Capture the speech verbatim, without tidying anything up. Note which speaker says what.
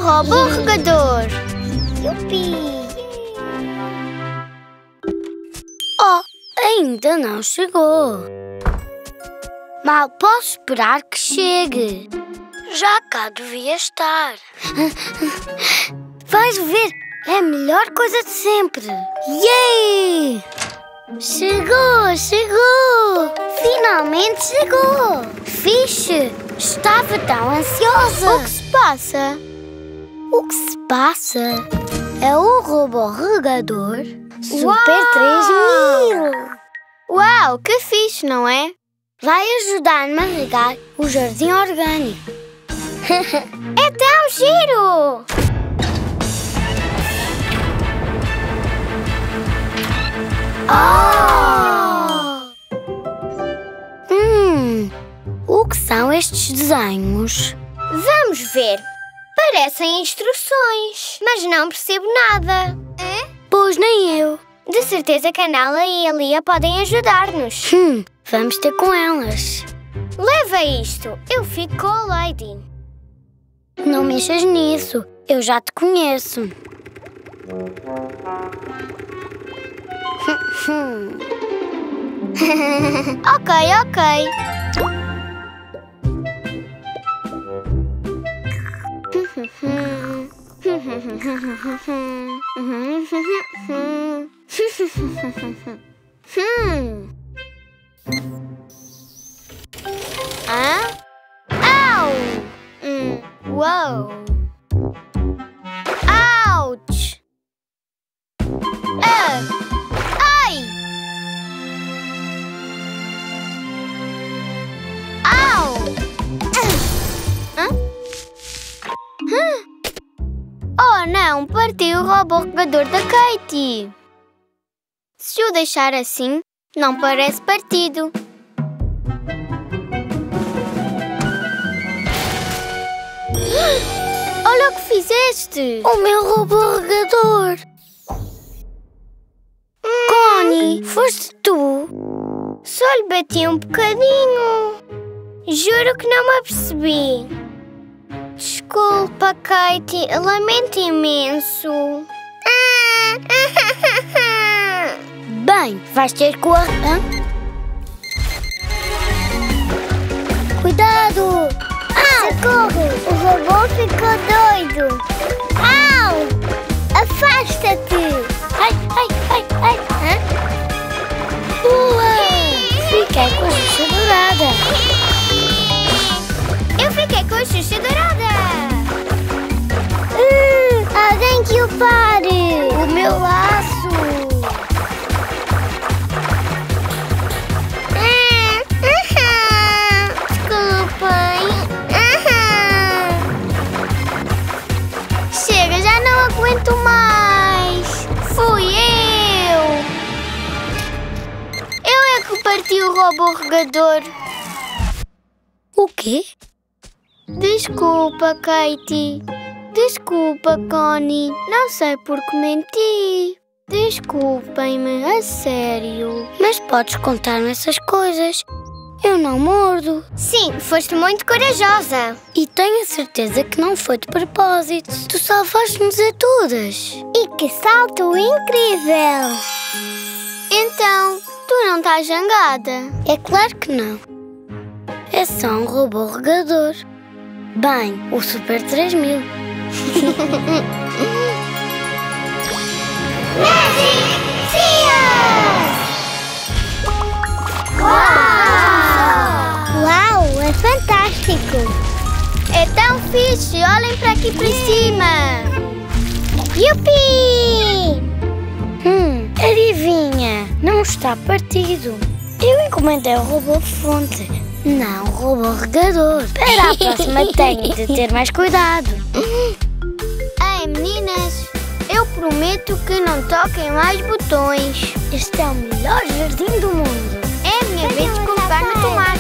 Speaker 1: robô regador.
Speaker 2: Yupi!
Speaker 3: Oh, ainda não chegou. Mal posso esperar que chegue. Já cá devia estar. Vais ver, é a melhor coisa de sempre. Yay! Chegou, chegou! Finalmente chegou! Fixe! Estava tão ansiosa.
Speaker 1: O que se passa?
Speaker 3: O que se passa é o robô regador Super
Speaker 1: Uau!
Speaker 3: três mil.
Speaker 1: Uau, que fixe, não é?
Speaker 3: Vai ajudar-me a regar o jardim orgânico.
Speaker 1: É tão giro!
Speaker 3: Oh! Hum, o que são estes desenhos?
Speaker 2: Vamos ver. Parecem instruções, mas não percebo nada.
Speaker 3: Pois nem eu.
Speaker 2: De certeza que a Nala e a Lia podem ajudar-nos.
Speaker 3: Hum, vamos ter com elas.
Speaker 2: Leva isto, eu fico com a Lady.
Speaker 3: Não mexas nisso, eu já te conheço.
Speaker 1: Ok, ok.
Speaker 2: Hum.
Speaker 1: Hã? Au! Hum, uou! Ouch! Ah! Ai! Au! Hã? Hã? Oh não, partiu o robô regador da Katie. Se o deixar assim, não parece partido. Olha o que fizeste!
Speaker 3: O meu robô regador. Connie, foste tu?
Speaker 2: Só lhe bati um bocadinho. Juro que não me apercebi. Desculpa, Katie, lamento imenso.
Speaker 3: Bem, vais ter com a... Hã? Cuidado!
Speaker 2: Socorro! O robô ficou doido. Au! Afasta-te!
Speaker 3: Ai, ai, ai, ai! Hã? Boa! Fiquei com a xuxa dourada.
Speaker 2: Eu fiquei com a xuxa dourada. Uh, alguém que o pare!
Speaker 3: O meu laço!
Speaker 1: Chega, já não aguento mais! Fui eu! Eu é que parti o robô regador.
Speaker 3: O quê?
Speaker 1: Desculpa, Katie. Desculpa, Connie. Não sei por que menti. Desculpem-me, a sério.
Speaker 3: Mas podes contar-me essas coisas. Eu não mordo.
Speaker 2: Sim, foste muito corajosa.
Speaker 3: E tenho a certeza que não foi de propósito. Tu salvaste-nos a todas.
Speaker 2: E que salto incrível!
Speaker 1: Então, tu não estás zangada?
Speaker 3: É claro que não. É só um robô regador. Bem, o Super três mil.
Speaker 2: Magic Tears! Uau! Uau, é fantástico!
Speaker 1: É tão fixe! Olhem para aqui para cima!
Speaker 2: Yupi!
Speaker 3: Hum, adivinha, não está partido. Eu encomendei o robô fonte, não o robô regador. Para a próxima tenho de ter mais cuidado.
Speaker 1: Ei, meninas, eu prometo que não toquem mais botões.
Speaker 3: Este é o melhor jardim do mundo.
Speaker 1: É a minha vez de colocar no tomate.